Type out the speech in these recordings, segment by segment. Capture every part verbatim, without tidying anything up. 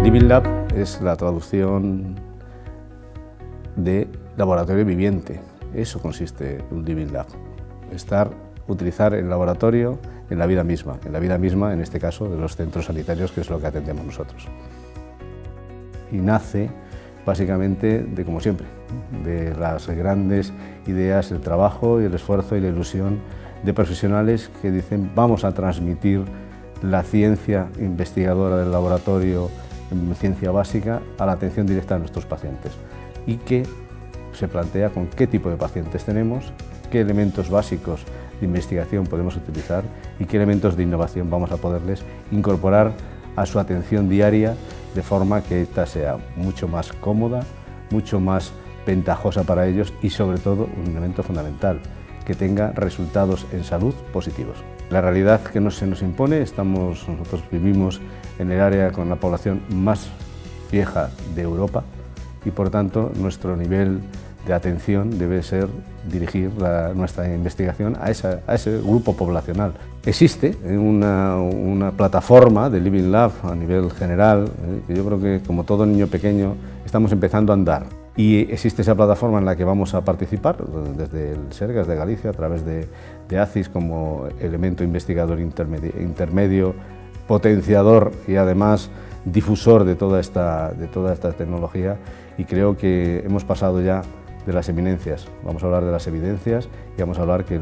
Living Lab es la traducción de laboratorio viviente. Eso consiste un Living Lab. Estar, utilizar el laboratorio en la vida misma, en la vida misma, en este caso, de los centros sanitarios, que es lo que atendemos nosotros. Y nace básicamente de, como siempre, de las grandes ideas, el trabajo y el esfuerzo y la ilusión de profesionales que dicen vamos a transmitir la ciencia investigadora del laboratorio en ciencia básica a la atención directa de nuestros pacientes, y que se plantea con qué tipo de pacientes tenemos, qué elementos básicos de investigación podemos utilizar y qué elementos de innovación vamos a poderles incorporar a su atención diaria, de forma que ésta sea mucho más cómoda, mucho más ventajosa para ellos y, sobre todo, un elemento fundamental, que tenga resultados en salud positivos. La realidad que no se nos impone, estamos, nosotros vivimos en el área con la población más vieja de Europa y, por tanto, nuestro nivel de atención debe ser dirigir la, nuestra investigación a, esa, a ese grupo poblacional. Existe una, una plataforma de Living Lab a nivel general, eh, que yo creo que, como todo niño pequeño, estamos empezando a andar. Y existe esa plataforma en la que vamos a participar desde el Sergas de Galicia, a través de, de A C I S como elemento investigador intermedio, intermedio, potenciador y además difusor de toda, esta, de toda esta tecnología, y creo que hemos pasado ya de las eminencias. Vamos a hablar de las evidencias y vamos a hablar que el,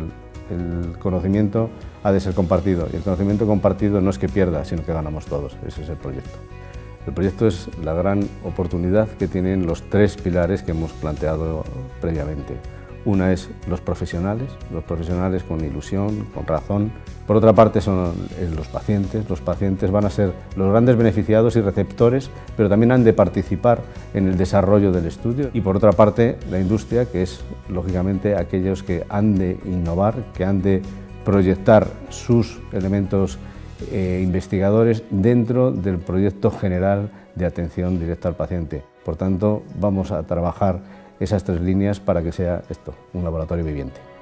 el conocimiento ha de ser compartido, y el conocimiento compartido no es que pierda, sino que ganamos todos. Ese es el proyecto. El proyecto es la gran oportunidad que tienen los tres pilares que hemos planteado previamente. Una es los profesionales, los profesionales con ilusión, con razón. Por otra parte son los pacientes. Los pacientes van a ser los grandes beneficiados y receptores, pero también han de participar en el desarrollo del estudio. Y por otra parte la industria, que es lógicamente aquellos que han de innovar, que han de proyectar sus elementos Eh, investigadores dentro del proyecto general de atención directa al paciente. Por tanto, vamos a trabajar esas tres líneas para que sea esto, un laboratorio viviente.